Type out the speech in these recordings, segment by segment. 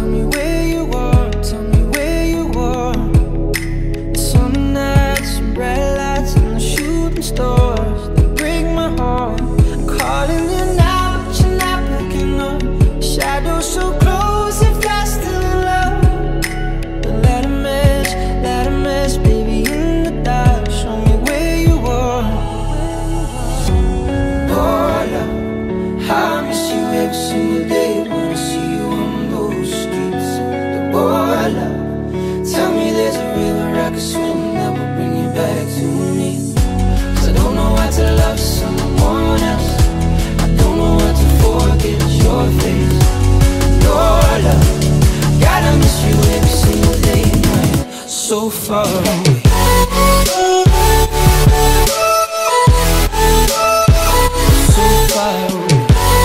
tell me where you are, tell me where you are. The summer nights, and red lights, and the shooting stars, they break my heart. I'm calling you now, but you're not picking up. Shadows so close, if I still in love. But let a mess, baby, in the dark. Show me where you are. Oh, love, how I miss you every single day when I see you on those streets. Oh, love, tell me there's a river I can swim that will bring you back to me. 'Cause I don't know how to love someone else. I don't know how to forget your face. Oh, love, gotta miss you every single day when you're so far away. So far away.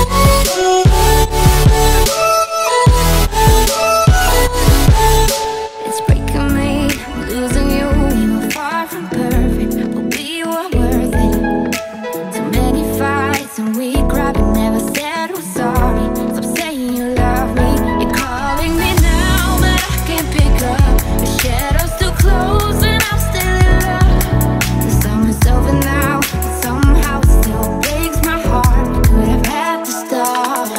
It's breaking me, losing you. We were far from perfect, but we were worth it. Too many fights and we cried, but never said we're sorry. Stop saying you love me. You're calling me now, but I can't pick up. The shadows too close and I'm still in love. The summer's over now, but somehow it still breaks my heart. We could have had to stop.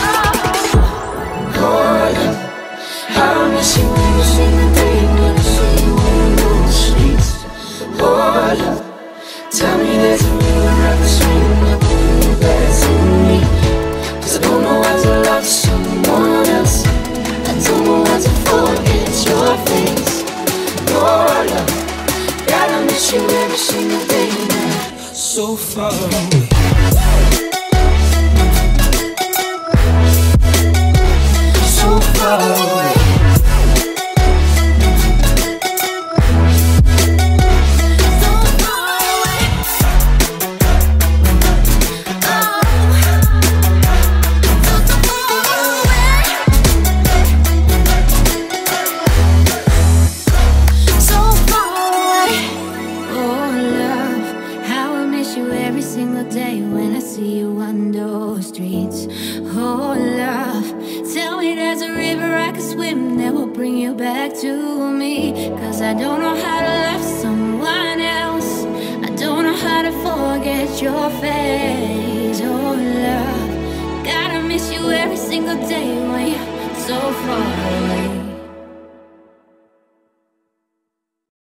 Oh, love, how I miss you every single day when I see you on those streets. Oh, love, tell me there's a river I can swim that will bring you back to me. 'Cause I don't know how to love someone else. I don't know how to forget your face. Oh, love, gotta miss you every single day now. So far away. So far away. I don't know how to love someone else. I don't know how to forget your face. Oh, love, gotta miss you every single day when you're so far away.